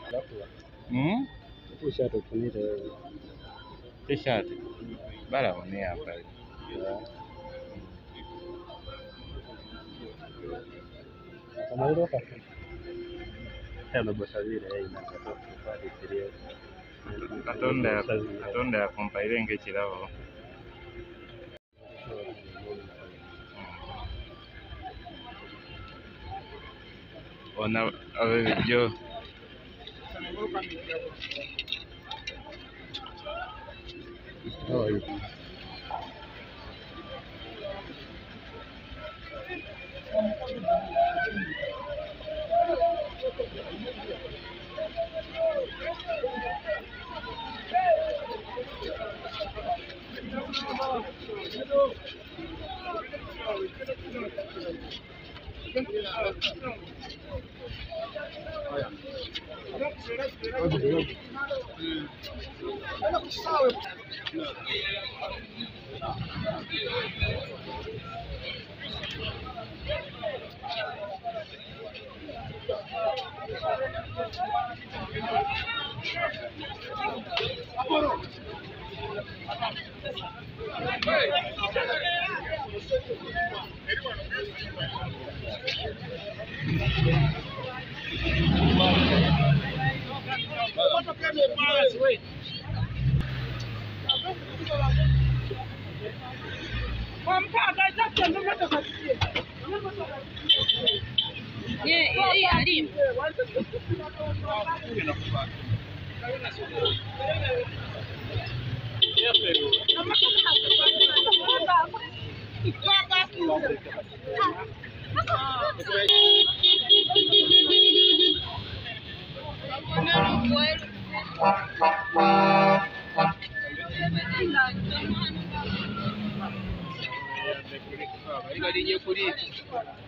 T-shirt ufunite. T-shirt. Bala one hapa. Kama ile hapa. Tena bosa vile inakatoka pale serious. Katonda yakompa irenge kirabo. Ona abejo. Oh, Ilo DJ Kuliki.